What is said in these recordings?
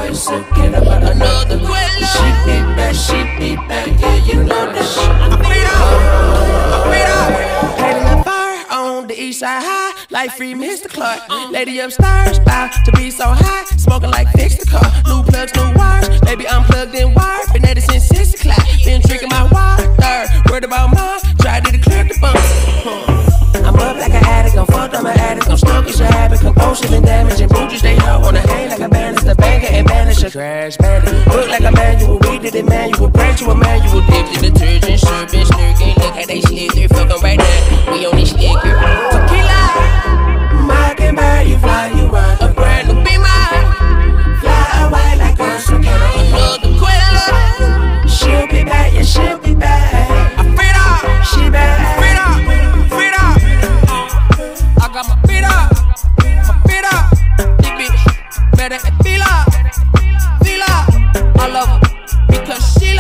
just forget about another TEQUILA. She be back, yeah, you know that shit. Lady up far on the east side high, like free Mr. Clark. Lady upstairs, bout to be so high, smoking like fix the car. New plugs, new wires, baby I'm plugged in wire. Been at it since 6 o'clock, been drinking my water. Word about mine, tried to clear the bumps. I'm up like an addict, I'm fucked, I'm an addict. I'm stuck, it's a habit, compulsive and damaging. Bougie stay low on the hang like a bandit, the banker and banish a crash bandit. Look like a manual, we did it manual, pray to a manual. Dip the detergent, serpent, snurking. Look how they slither, fucking right now. We on this liquor. Tequila, mockingbird, you fly, you run. A brand new be mine. Fly away like a circus. Another TEQUILA. She'll be back, yeah, she'll be back. She back. I got my feet up. Big bitch, better at Fila. I love her because she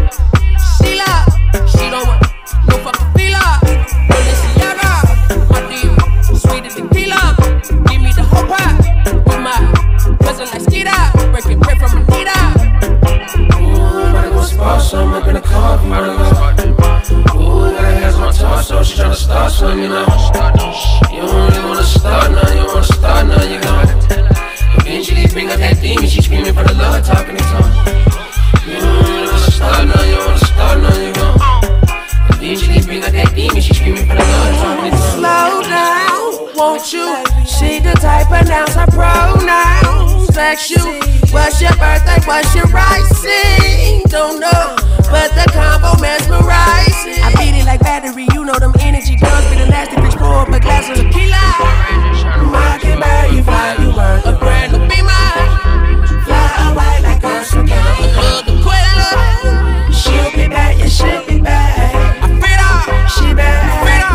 don't want no fucking Fila. Balenciaga, my diva, sweeter than tequila. Give me the whole pot with my cousin like Skeeta, breaking bread from Anita. Ooh, gotta go spot some up in the car, ooh, got her hands on my torso, she tryna start some, you know. You don't really wanna start now, you wanna start now, you gon' eventually bring up that demon, she screaming for the Lord, talking in tongues. You don't really wanna start now, you wanna start now, you gon' eventually bring up that demon, she screaming for the Lord, talking in tongues. Slow down, won't you? She the type pronounce her pronouns. Text you, what's your birthday, what's your rising? Don't know, but the combo mesmerizing. I beat it like battery, you know them energy guns be the nasty bitch, pour up a glass of tequila. Mockingbird, you fly, you run. A brand new be mine. Fly away like a circus. Another TEQUILA. She'll be back, yeah, she'll be back. She back.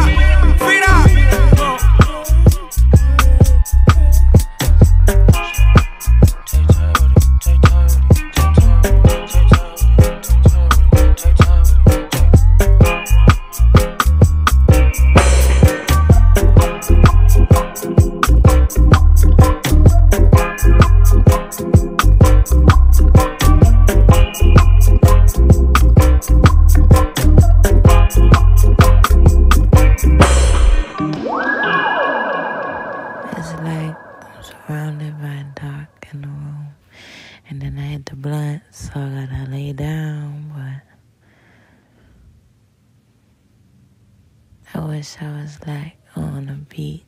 Surrounded by dark in the room, and then I had the blunt, so I gotta lay down, but I wish I was like on a beach